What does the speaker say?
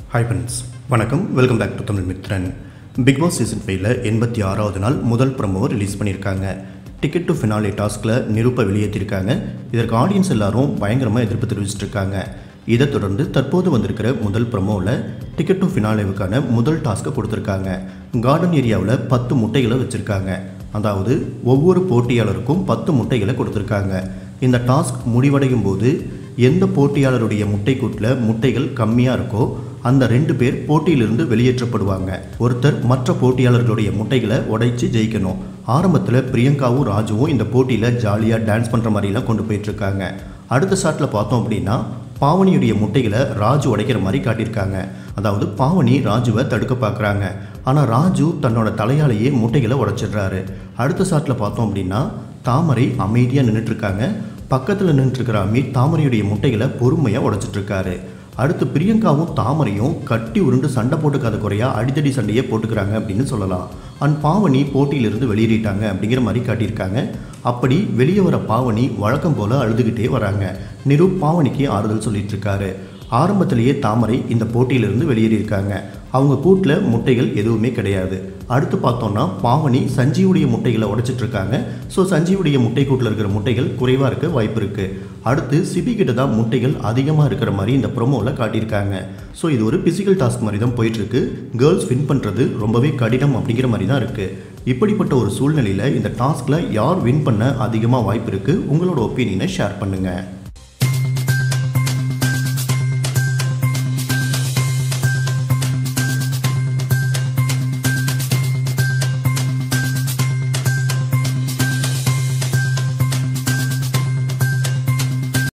Hi friends, வணக்கம். Welcome back to Tamil Mithran. Bigg Boss season 5ல 86வது நாள் முதல் ப்ரோமோ ரிலீஸ் பண்ணியிருக்காங்க. டிக்கெட் டு ஃபினாலே டாஸ்கில் நிரூப்பை வெளியேற்றிருக்காங்க. இதற்கு ஆடியன்ஸ் எல்லாரும் பயங்கரமாக எதிர்ப்பு தெரிவிச்சிட்டு இருக்காங்க. இதை தொடர்ந்து தற்போது வந்திருக்கிற முதல் ப்ரோமோவில் டிக்கெட் டு ஃபினாலேவுக்கான முதல் டாஸ்க்கை கொடுத்துருக்காங்க. கார்டன் ஏரியாவில் 10 முட்டைகளை வச்சுருக்காங்க. அதாவது ஒவ்வொரு போட்டியாளருக்கும் 10 முட்டைகளை கொடுத்துருக்காங்க. இந்த டாஸ்க் முடிவடையும் போது எந்த போட்டியாளருடைய முட்டைக்கூட்டில் முட்டைகள் கம்மியாக இருக்கோ அந்த 2 பேர் போட்டியிலிருந்து வெளியேற்றப்படுவாங்க. ஒருத்தர் மற்ற போட்டியாளர்களுடைய முட்டைகளை உடைச்சி ஜெயிக்கணும். ஆரம்பத்தில் பிரியங்காவும் ராஜுவும் இந்த போட்டியில் ஜாலியாக டான்ஸ் பண்ணுற மாதிரிலாம் கொண்டு போயிட்டுருக்காங்க. அடுத்த ஷாட்டில் பார்த்தோம் அப்படின்னா பாவனியுடைய முட்டைகளை ராஜு உடைக்கிற மாதிரி காட்டியிருக்காங்க. அதாவது பாவனி ராஜுவை தடுக்க பார்க்குறாங்க. ஆனால் ராஜு தன்னோட தலையாலேயே முட்டைகளை உடைச்சிடுறாரு. அடுத்த ஷாட்டில் பார்த்தோம் அப்படின்னா தாமரை அமைதியாக நின்றுட்டுருக்காங்க. பக்கத்தில் நின்றுட்டுருக்கிற அமீர் தாமரையுடைய முட்டைகளை பொறுமையாக உடைச்சிட்ருக்காரு. அடுத்து பிரியங்காவும் தாமரையும் கட்டி உருண்டு சண்டை போட்டுக்காத குறையா அடித்தடி சண்டையே போட்டுக்கிறாங்க அப்படின்னு சொல்லலாம். அண்ட் பாவனி போட்டியிலிருந்து வெளியேறிட்டாங்க அப்படிங்கிற மாதிரி காட்டியிருக்காங்க. அப்படி வெளியே வர பாவனி வழக்கம் போல் அழுதுகிட்டே வராங்க. நிரூப் பாவனிக்கு ஆறுதல் சொல்லிட்டு இருக்காரு. ஆரம்பத்திலேயே தாமரை இந்த போட்டியிலிருந்து வெளியேறியிருக்காங்க. அவங்க கூட்டில் முட்டைகள் எதுவுமே கிடையாது. அடுத்து பார்த்தோம்னா பாவனி சஞ்சீவுடைய முட்டைகளை உடைச்சிட்ருக்காங்க. ஸோ சஞ்சீவுடைய முட்டை கூட்டில் இருக்கிற முட்டைகள் குறைவாக இருக்க வாய்ப்பு இருக்குது. அடுத்து சிபி கிட்ட தான் முட்டைகள் அதிகமாக இருக்கிற மாதிரி இந்த ப்ரோமோவில் காட்டியிருக்காங்க. ஸோ இது ஒரு பிசிக்கல் டாஸ்க் மாதிரி தான் போயிட்டுருக்கு. கேர்ள்ஸ் வின் பண்ணுறது ரொம்பவே கடினம் அப்படிங்கிற மாதிரி தான் இருக்குது. இப்படிப்பட்ட ஒரு சூழ்நிலையில் இந்த டாஸ்கில் யார் வின் பண்ண அதிகமாக வாய்ப்பு இருக்குது? உங்களோட ஒப்பீனியனை ஷேர் பண்ணுங்கள்.